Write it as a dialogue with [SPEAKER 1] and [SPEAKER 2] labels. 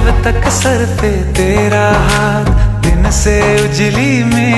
[SPEAKER 1] तक सर पे तेरा हाथ, दिन से उजली में